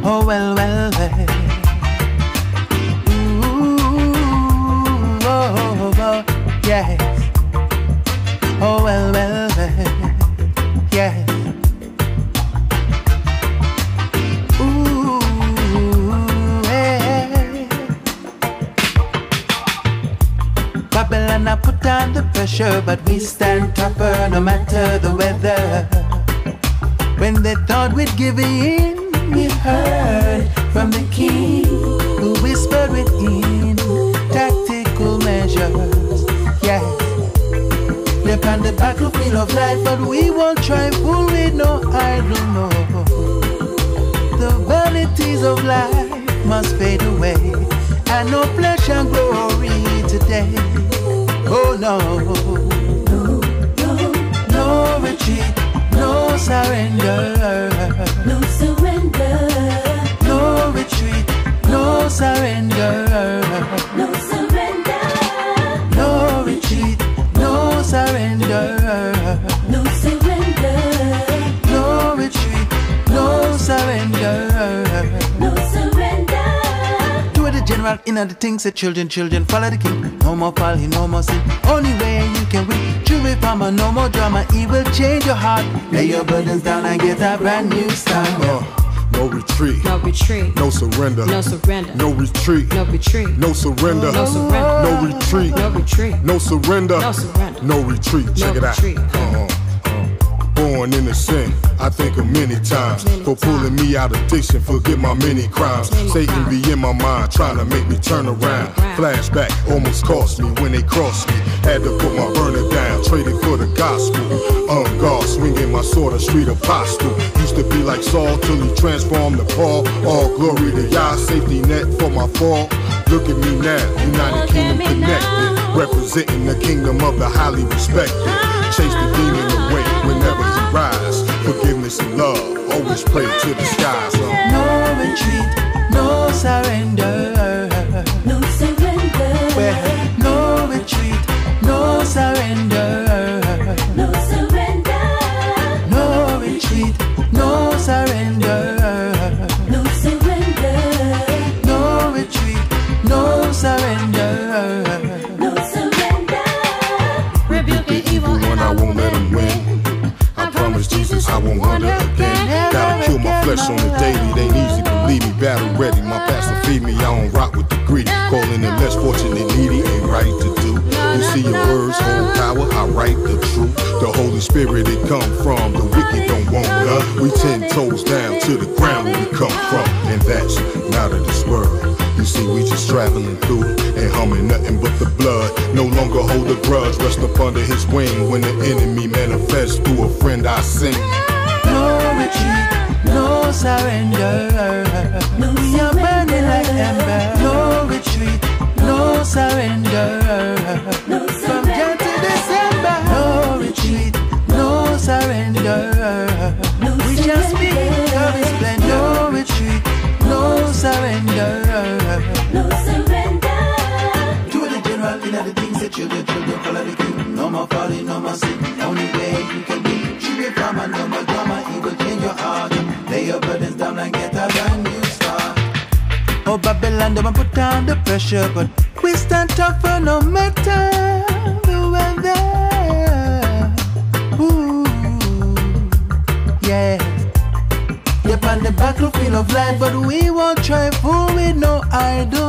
Oh well, well, well. Ooh, oh, oh, yes. Oh well, well, well, yes. Ooh, hey. Babylon, I put down the pressure, but we stand tougher no matter the weather. When they thought we'd give in, we heard from the king who whispered within tactical measures. Yes, they're on the battlefield of life, but we won't try fool with no idol, no. The vanities of life must fade away, and no flesh and glory today. Oh no, no retreat, no surrender, no surrender, no retreat, no surrender, no surrender, no retreat, no surrender, no surrender, no retreat, no surrender, no surrender. To the general inner the things that children follow the king. No more folly, no more sin. Only way you can win. True reformer, no more drama. It will change your heart. Lay your burdens down and get a brand new start. No retreat, No retreat, no surrender, no surrender, no retreat, no retreat, no surrender, no surrender, no retreat, no retreat, no surrender, no surrender, no retreat. Check it out. retreat. Born in a sin, I think of many times for pulling me out of addiction, forget my many crimes. Satan be in my mind, trying to make me turn around. Flashback almost cost me when they crossed me. Had to put my burner down, traded for the gospel. On guard, swinging my sword, a street apostle. Used to be like Saul till he transformed to Paul. All glory to Yah, safety net for my fall. Look at me now, United Kingdom connected, representing the kingdom of the highly respected. Chase the demon away whenever he rise. Forgiveness and love, always pray to the skies. No retreat, no surrender, No surrender, no retreat, no surrender, no surrender, no retreat, no surrender, no surrender, no retreat, no surrender, no surrender. Rebuke the evil one, I won't let him win. I promise Jesus I won't wander again. Gotta kill my flesh on the daily, they easy believe me. Battle ready, my pastor feed me, I don't rock with the greedy. Calling the less fortunate needy ain't right to do. You see your words hold power, I write the truth. The Holy Spirit it come from, the wicked don't want none. We 10 toes down to the ground where we come from, and that's not of this world. You see we just traveling through and humming nothing but the blood. No longer hold a grudge, rest up under his wing. When the enemy manifests through a friend I sing. no retreat, no surrender. We are burning like ember. No retreat, no surrender. From Jan to December. No retreat, no surrender. We shall speak of his splendor. No retreat, no surrender. No surrender, To the general in the things that children follow the king. No more folly, no more sin. Only way you can be. True reformer, no more drama. He will change your heart. Lay your burdens down and get a brand new start. Oh Babylon, don't put down the pressure, but we stand tougher no matter the weather. Ooh, yeah. Yep, on the battlefield of life, but we won't try fool with no idol.